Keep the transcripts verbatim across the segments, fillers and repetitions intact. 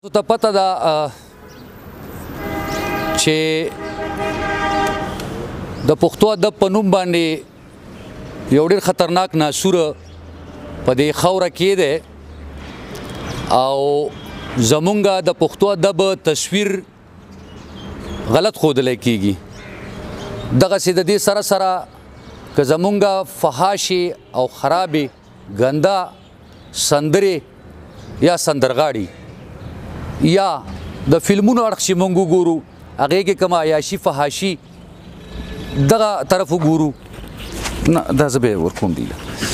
ته پته ده چې د پښتو ادب په نوم باندې یو ډېر خطرناک ناسور په دې خاوره کې دی او زمونږ د پښتو ادب تصویر غلط ښودلی کېږي. دغسې د دې سره سره که زمونږ فحاشې او خرابې ګنده سندرې یا سندرغاړي یا د فلمونو اړخ چې مونږ وګورو هغې کې کومه عیاشي فحاشي دغه طرف وګورو نه دا زه به یې ورکوم دی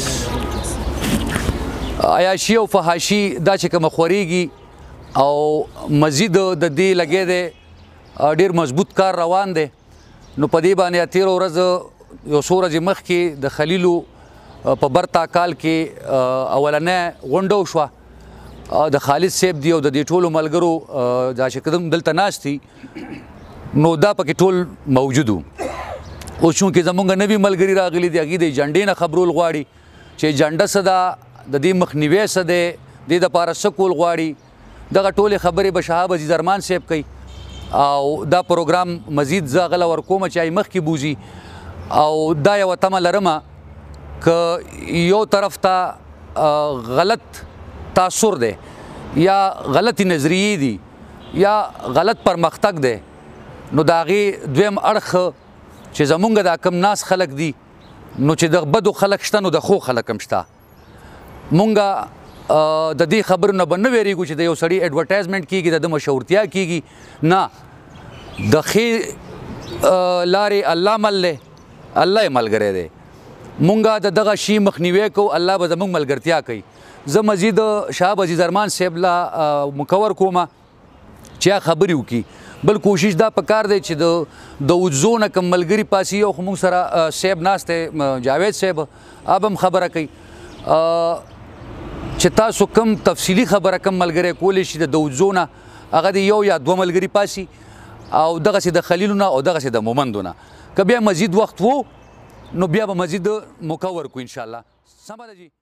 عیاشي او فحاشي دا چې کومه خورېږي او مزید د دې لګی دی ډېر مضبوط کار روان دی. نو په دې باندې تېره ورځ یو څو ورځې مخکې د خلیلو په برتا کال کې اولنۍ غونډه وشوه د خالد صاحب دی او د دې ټولو ملګرو دا چې کوم دلته ناست دي نو دا پکې ټول موجود وو. اوس چونکې زمونږ نوي ملګري راغلي دي هغوی د ایجنډې نه خبرول غواړي چې ایجنډه څه ده د دې مخنیوی څه دی دې دپاره څه کول غواړي دغه ټولې خبرې به شهاب عزیز ارمان صاحب کوي او دا پروګرام مزید زه هغه له ورکومه چې ای مخکې بوځي او دا یوه تمه لرمه که یو طرف ته غلط تاثر دی یا غلطی نظریې دي یا غلط پرمختګ دی نو د هغې دویم اړخ چې زمونږ دا کم ناس خلک دي نو چې د بدو خلک شته نو د ښو خلک هم شته. مونږ د دې خبرو نه به نه ویرېږو چې د یو سړي اډورټایزمنټ کېږي د ده مشهورتیا کېږي نه د ښې لارې الله مل دی الله یې ملګری دی. مونږ د دغه شي مخنیوی کوو الله به زموږ ملګرتیا کوي. زه مزید شهاب عزیز ارمان صاحب لا مکور کومه چې خبرې وکړي. بل کوشش دا پکار دی چې د د وځو نه کم ملګري پاسي یو خو موږ سره صاحب ناست دی جاوید صاحب اب هم خبره کوي چې تاسو کم تفصیلي خبره کم ملګری کولی شي د وځو نه هغه د یو یا دوه ملګري پاسي او دغسې د خلیلو نه او دغسې د مومندو نه که بیا مزید وخت وو نو بیا به مزید مکور کو انشاءالله. سمه ده جی.